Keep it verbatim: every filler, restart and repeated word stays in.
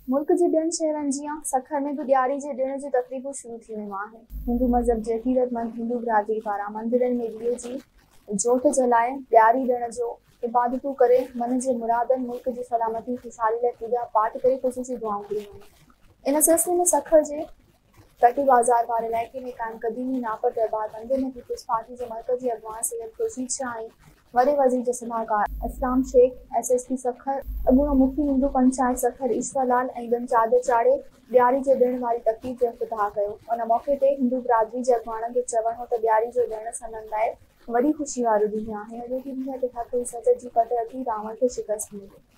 मुल्क के ॿियनि शहरनि जीअं सखर में भी ॾियारी जे ॾिण जी तक़रीबूं शुरू थी वियूं आहिनि। हिंदू मज़हब जे अक़ीदतमंद हिंदू बिरादरी पारां मंदिरनि में ॾीए जी जोत जलाए ॾियारी ॾिण जो इबादतूं करे मन जे मुरादनि मुल्क जी सलामती खुशहाली लाइ पूॼा पाठ करे ख़ुसूसी दुआऊं कयूं। इन सिलसिले में सखर जे कटी बाज़ार वारे इलाइक़े में क़ाइम क़दीमी नापर दरबार मंदिर में पीपल्स पार्टी जे मर्कज़ी अगवान सैयद खुर्शीद शाह ऐं वॾे वज़ीर जे सलाहकार Islam Shaikh, S S P Sukkur, अॻूणो मुखी हिंदू पंचायत सखर ईश्वर लाल ऐं ॿियनि चादर चाढ़े ॾियारी जे ॾिण वारी तक़रीब जो इफ़्तिताह कयो। उन मौक़े ते हिंदू बिरादरी जे अॻवाननि जो चवणु हो त ॾियारी जो ॾिण संदनि लाइ वॾी ख़ुशी वारो ॾींहुं आहे। अॼोके ॾींहं ते हक़ ऐं सच जी पट अची रावण खे शिकस्त मिली।